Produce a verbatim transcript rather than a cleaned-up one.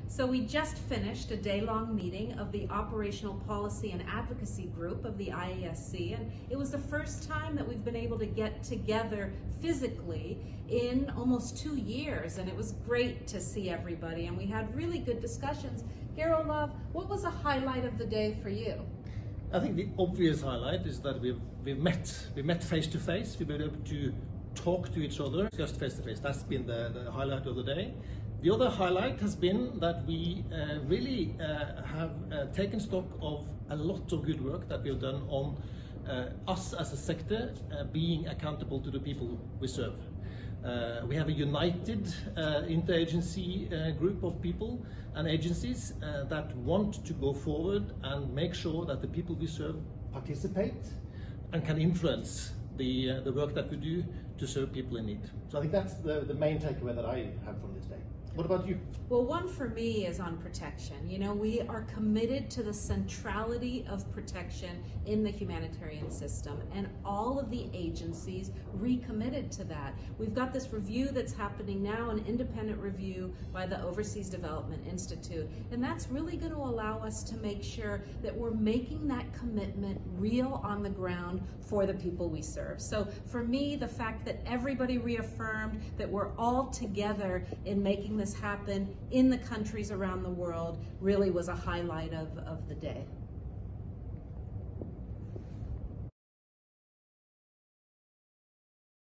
So we just finished a day-long meeting of the Operational Policy and Advocacy Group of the I A S C, and it was the first time that we've been able to get together physically in almost two years, and it was great to see everybody, and we had really good discussions. Geir, Olav, what was a highlight of the day for you? I think the obvious highlight is that we've, we've met, we met face to face, we've been able to talk to each other just face to face. That's been the, the highlight of the day. The other highlight has been that we uh, really uh, have uh, taken stock of a lot of good work that we've done on uh, us as a sector uh, being accountable to the people we serve. Uh, we have a united uh, interagency uh, group of people and agencies uh, that want to go forward and make sure that the people we serve participate and can influence the, uh, the work that we do to serve people in need. So I think that's the, the main takeaway that I have from this day. What about you? Well, one for me is on protection. You know, we are committed to the centrality of protection in the humanitarian system, and all of the agencies recommitted to that. We've got this review that's happening now, an independent review by the Overseas Development Institute, and that's really going to allow us to make sure that we're making that commitment real on the ground for the people we serve. So for me, the fact that everybody reaffirmed that we're all together in making this happen in the countries around the world really was a highlight of, of the day.